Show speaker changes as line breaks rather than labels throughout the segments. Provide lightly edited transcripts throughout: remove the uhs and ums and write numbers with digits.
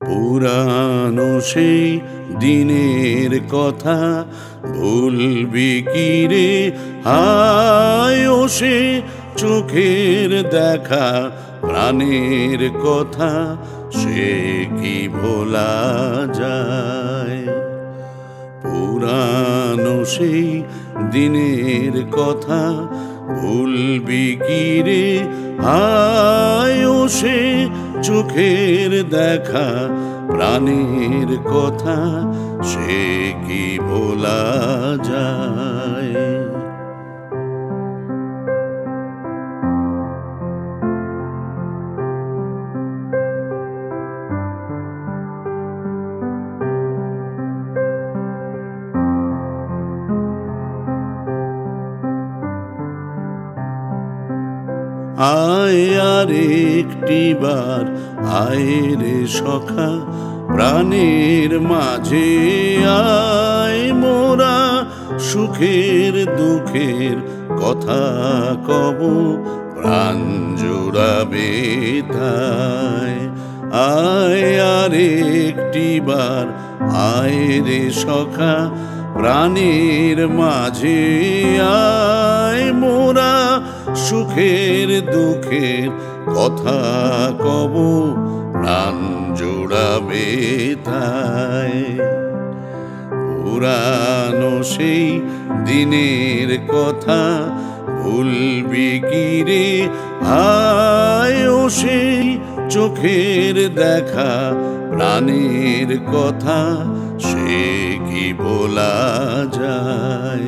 পুরানো সেই দিনের কথা ভুলবি কি রে? হায় ও সে চোখের দেখা প্রাণের কথা, সে কি ভোলা যায়? পুরানো সেই দিনের কথা ভুলবি কি রে? হায় ও সে চোখের দেখা প্রাণের কথা, সে কি ভোলা যায়? আয় আর একটি বার আয় রে সখা, প্রাণের মাঝে আয় মোরা সুখের দুঃখের কথা কব, প্রাণ জোড়াবে তাই। আয় আর একটি বার আয় রে সখা, প্রাণের মাঝে আয় মোরা সুখের দুঃখের কথা কব, প্রাণ জোড়াবে তাই। পুরানো সেই দিনের কথা ভুলবি কি রে? হায় ও সেই চোখের দেখা প্রাণের কথা, সে কি ভোলা যায়?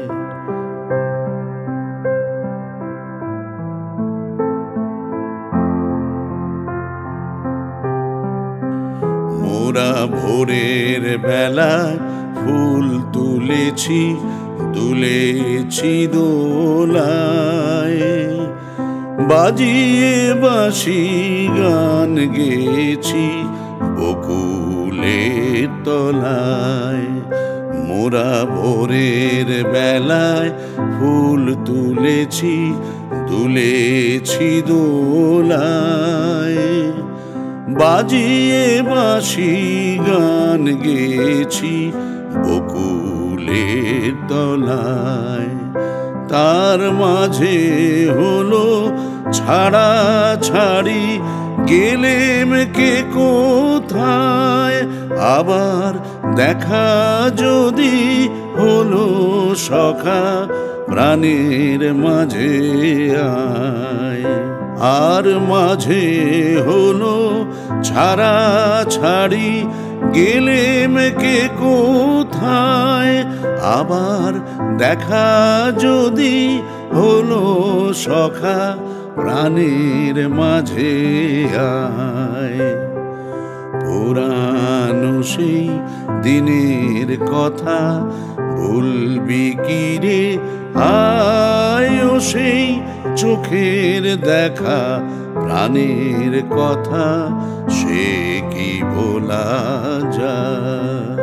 মোরা ভোরের বেলায় ফুল তুলেছি, দুলেছি দোলায়, বাজিয়ে বাঁশি গান গেয়েছি বকুলের তলায়। মোরা ভোরের বেলায় ফুল তুলেছি, দুলেছি দোলায়, বাজিয়ে বাঁশি গান গেয়েছি বকুলের তলায়। তার মাঝে হলো ছাড়া ছাড়ি, গেলেম কে কোথায়? আবার দেখা যদি হলো সখা, প্রাণের মাঝে আয়। আর মাঝে হলো ছাড়া ছাড়ি, গেলেম কে কোথায়? আবার দেখা যদি হলো সখা, প্রাণের মাঝে আয়। পুরানো সেই দিনের কথা ভুলবি কি রে? হায় ও সেই চোখের দেখা প্রাণের কথা, সে কি ভোলা যায়?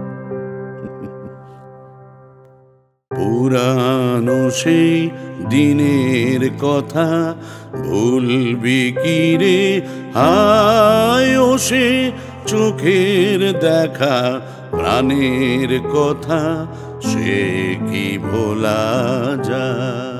পুরানো সেই দিনের কথা ভুলবি কি রে? হায় ও সে চোখের দেখা প্রাণের কথা, সে কি ভোলা যায়?